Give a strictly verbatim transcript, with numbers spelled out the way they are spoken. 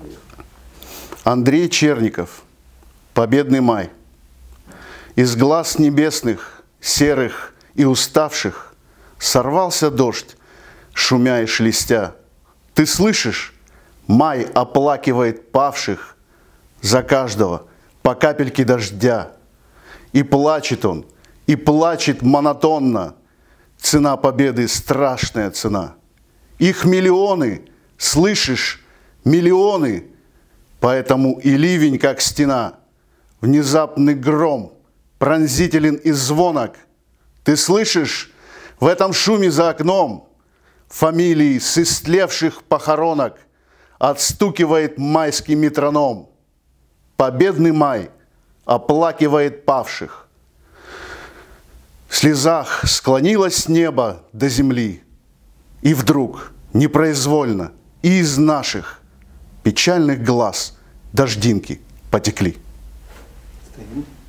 Андрей Черников. Победный май. Из глаз небесных, серых и уставших сорвался дождь, шумя и шелестя. Ты слышишь? Май оплакивает павших за каждого по капельке дождя. И плачет он, и плачет монотонно. Цена победы – страшная цена. Их миллионы, слышишь, миллионы. Поэтому и ливень, как стена. Внезапный гром, пронзителен и звонок. Ты слышишь, в этом шуме за окном фамилии с истлевших похоронок отстукивает майский метроном. Победный май оплакивает павших. В слезах склонилось небо до земли, и вдруг, непроизвольно, и из наших печальных глаз дождинки потекли. Стоим.